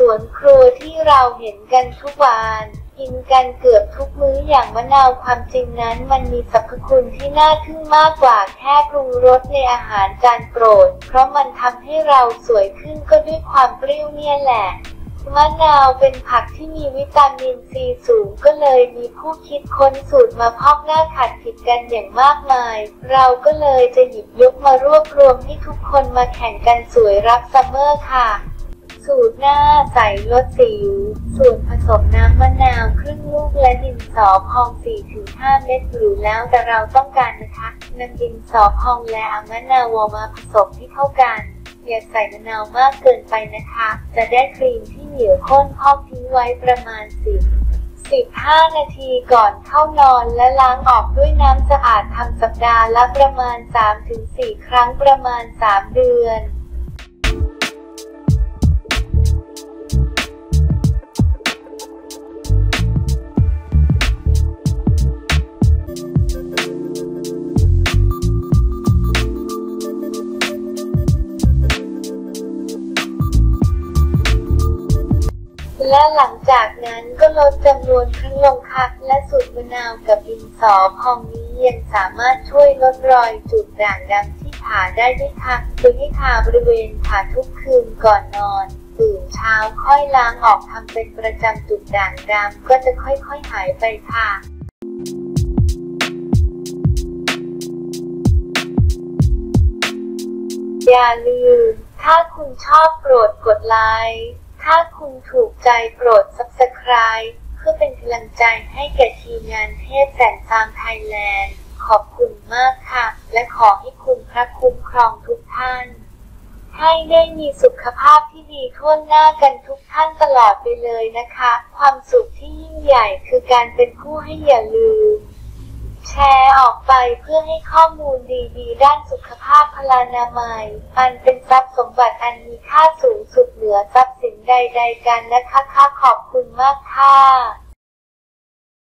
วนครัวที่เราเห็นกันทุกวันกินกันเกือบทุกมื้ออย่างมะนาวความจริงนั้นมันมีสรรพคุณที่น่าทึ่งมากกว่าแค่ปรุงรสในอาหารจานโปรดเพราะมันทำให้เราสวยขึ้นก็ด้วยความเปรี้ยวเนี่ยแหละมะนาวเป็นผักที่มีวิตามินซีสูงก็เลยมีผู้คิดค้นสูตรมาพอกหน้าขัดผิดกันอย่างมากมายเราก็เลยจะหยิบยกมารวบรวมให้ทุกคนมาแข่งกันสวยรับซัมเมอร์ค่ะสูตรหน้าใสลดสิวส่วนผสมน้ำมะนาวครึ่งลูกและดินสอพอง 4-5 เม็ดหรือแล้วแต่เราต้องการนะคะนำดินสอพองและเอามะนาวมาผสมให้เข้ากันอย่าใส่มะนาวมากเกินไปนะคะจะได้ครีมที่เหนียวข้นพอกทิ้งไว้ประมาณ15 นาทีก่อนเข้านอนและล้างออกด้วยน้ำสะอาดทำสัปดาห์ละประมาณ 3-4 ครั้งประมาณ 3 เดือนและหลังจากนั้นก็ลดจำนวนครั้งลงค่ะและสูตรมะนาวกับดินสอพองนี้ยังสามารถช่วยลดรอยจุดด่างดำที่ขาได้ด้วยค่ะโดยให้ทาบริเวณขาทุกคืนก่อนนอนตื่นเช้าค่อยล้างออกทำเป็นประจำจุดด่างดำก็จะค่อยๆหายไปค่ะอย่าลืมถ้าคุณชอบโปรดกดไลค์ถ้าคุณถูกใจโปรด Subscribe เพื่อเป็นกำลังใจให้แก่ทีมงานเทพแสนซามไทยแลนด์ขอบคุณมากค่ะและขอให้คุณพระคุ้มครองทุกท่านให้ได้มีสุขภาพที่ดีทั่วหน้ากันทุกท่านตลอดไปเลยนะคะความสุขที่ยิ่งใหญ่คือการเป็นผู้ให้อย่าลืมแชร์ออกไปเพื่อให้ข้อมูลดีๆด้านสุขภาพพลานามัยอันเป็นทรัพย์สมบัติอันมีค่าสูงสุดเหนือทรัพย์สินใดๆกันนะคะขอบคุณมากค่ะ